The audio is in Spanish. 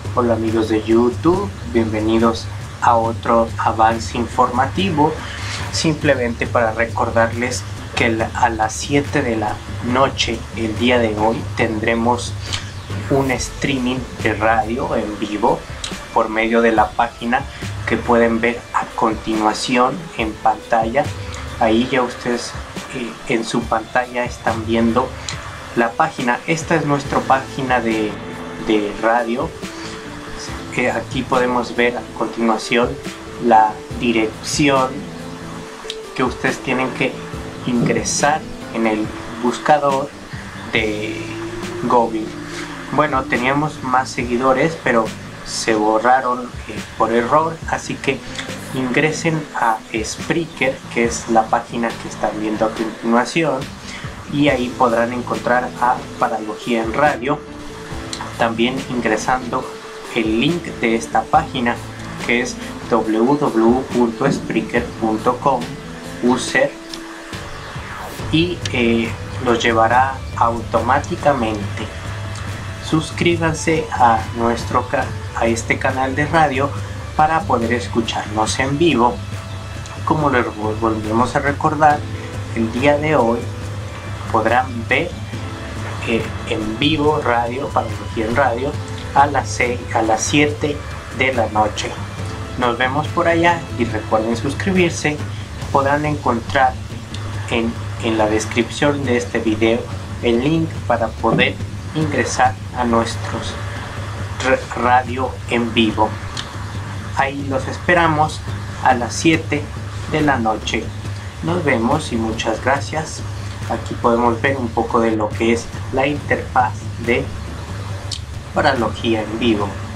Hola amigos de YouTube, bienvenidos a otro avance informativo. Simplemente para recordarles que a las 7 de la noche el día de hoy tendremos un streaming de radio en vivo por medio de la página que pueden ver a continuación en pantalla. Ahí ya ustedes en su pantalla están viendo la página. Esta es nuestra página de radio. Aquí podemos ver a continuación la dirección que ustedes tienen que ingresar en el buscador de Google. Bueno, teníamos más seguidores, pero se borraron por error, así que ingresen a Spreaker, que es la página que están viendo a continuación, y ahí podrán encontrar a Paralogía en Radio. También ingresando el link de esta página, que es www.spreaker.com user, y los llevará automáticamente. Suscríbanse a este canal de radio para poder escucharnos en vivo. Como les volvemos a recordar, el día de hoy podrán ver en vivo radio, Paralogía en Radio, a las 7 de la noche. Nos vemos por allá y recuerden suscribirse. Podrán encontrar en la descripción de este video el link para poder ingresar a nuestros radio en vivo. Ahí los esperamos a las 7 de la noche. Nos vemos y muchas gracias. Aquí podemos ver un poco de lo que es la interfaz de Paralogía en Vivo.